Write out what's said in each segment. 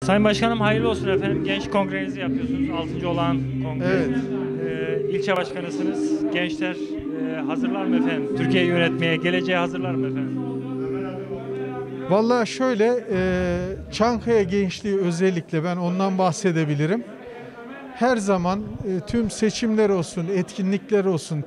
Sayın Başkanım hayırlı olsun efendim. Genç kongrenizi yapıyorsunuz. 6. olan kongre. Evet. İlçe başkanısınız. Gençler hazırlar mı efendim? Türkiye'yi yönetmeye, geleceğe hazırlar mı efendim? Vallahi şöyle, Çankaya gençliği özellikle ben ondan bahsedebilirim. Her zaman tüm seçimler olsun, etkinlikler olsun,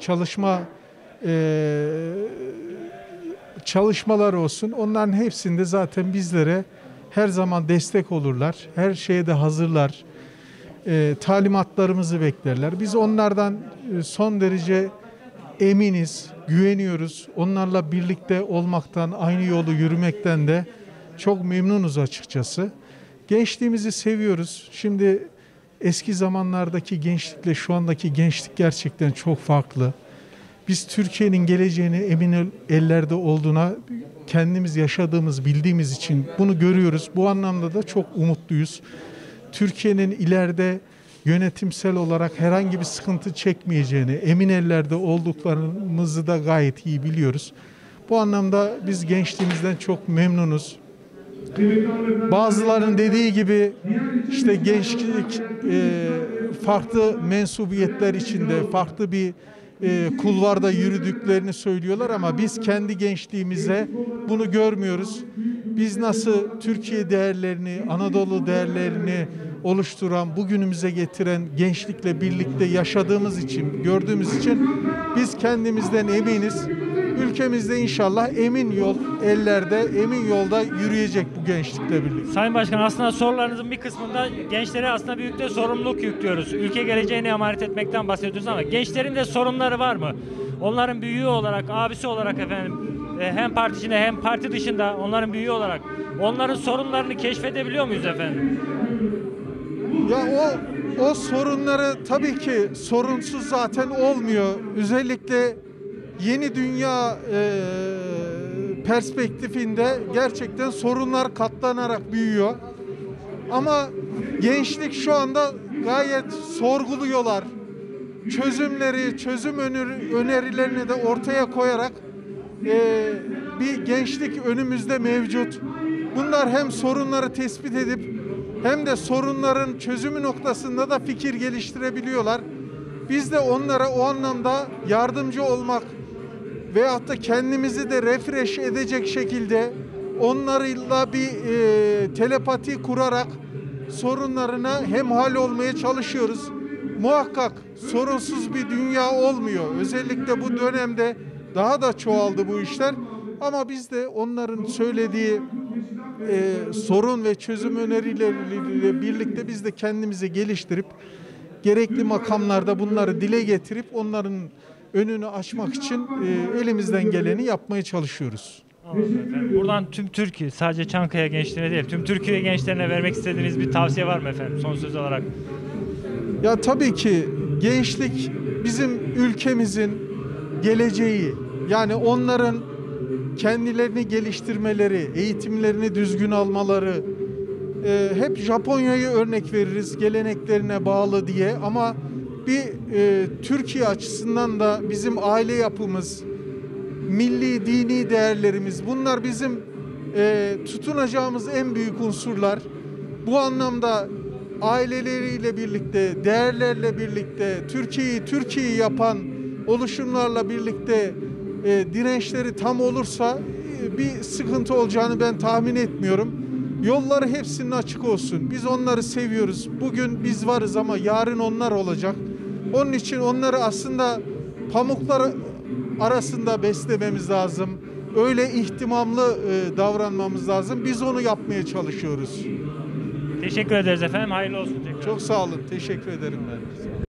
çalışmalar olsun, onların hepsinde zaten bizlere her zaman destek olurlar. Her şeye de hazırlar. Talimatlarımızı beklerler. Biz onlardan son derece eminiz, güveniyoruz. Onlarla birlikte olmaktan, aynı yolu yürümekten de çok memnunuz açıkçası. Gençliğimizi seviyoruz. Şimdi eski zamanlardaki gençlikle şu andaki gençlik gerçekten çok farklı. Biz Türkiye'nin geleceğini emin ellerde olduğuna kendimiz yaşadığımız, bildiğimiz için bunu görüyoruz. Bu anlamda da çok umutluyuz. Türkiye'nin ileride yönetimsel olarak herhangi bir sıkıntı çekmeyeceğini, emin ellerde olduklarımızı da gayet iyi biliyoruz. Bu anlamda biz gençliğimizden çok memnunuz. Bazılarının dediği gibi işte gençlik farklı mensubiyetler içinde, farklı bir kulvarda yürüdüklerini söylüyorlar ama biz kendi gençliğimize bunu görmüyoruz. Biz nasıl Türkiye değerlerini, Anadolu değerlerini oluşturan, bugünümüze getiren gençlikle birlikte yaşadığımız için, gördüğümüz için biz kendimizden eminiz. Ülkemizde inşallah emin yol ellerde, emin yolda yürüyecek bu gençlikle birlikte. Sayın Başkan aslında sorularınızın bir kısmında gençlere aslında büyük de sorumluluk yüklüyoruz. Ülke geleceğine emanet etmekten bahsediyoruz ama gençlerin de sorunları var mı? Onların büyüğü olarak, abisi olarak efendim hem parti içinde hem parti dışında onların büyüğü olarak onların sorunlarını keşfedebiliyor muyuz efendim? Ya o sorunları tabii ki sorunsuz zaten olmuyor. Özellikle yeni dünya perspektifinde gerçekten sorunlar katlanarak büyüyor. Ama gençlik şu anda gayet sorguluyorlar. Çözüm önerilerini de ortaya koyarak bir gençlik önümüzde mevcut. Bunlar hem sorunları tespit edip hem de sorunların çözümü noktasında da fikir geliştirebiliyorlar. Biz de onlara o anlamda yardımcı olmak veyahut da kendimizi de refresh edecek şekilde onlarla bir telepati kurarak sorunlarına hemhal olmaya çalışıyoruz. Muhakkak sorunsuz bir dünya olmuyor. Özellikle bu dönemde daha da çoğaldı bu işler. Ama biz de onların söylediği sorun ve çözüm önerileriyle birlikte biz de kendimizi geliştirip gerekli makamlarda bunları dile getirip onların önünü açmak için elimizden geleni yapmaya çalışıyoruz. Efendim, buradan tüm Türkiye, sadece Çankaya gençliğine değil, tüm Türkiye gençlerine vermek istediğiniz bir tavsiye var mı efendim son söz olarak? Ya tabii ki gençlik bizim ülkemizin geleceği. Yani onların kendilerini geliştirmeleri, eğitimlerini düzgün almaları, hep Japonya'yı örnek veririz geleneklerine bağlı diye ama bir Türkiye açısından da bizim aile yapımız, milli dini değerlerimiz bunlar bizim tutunacağımız en büyük unsurlar. Bu anlamda aileleriyle birlikte, değerlerle birlikte, Türkiye'yi yapan oluşumlarla birlikte dirençleri tam olursa bir sıkıntı olacağını ben tahmin etmiyorum. Yolları hepsinin açık olsun. Biz onları seviyoruz. Bugün biz varız ama yarın onlar olacak. Onun için onları aslında pamuklar arasında beslememiz lazım. Öyle ihtimamlı davranmamız lazım. Biz onu yapmaya çalışıyoruz. Teşekkür ederiz efendim. Hayırlı olsun tekrar. Çok sağ olun. Teşekkür ederim ben.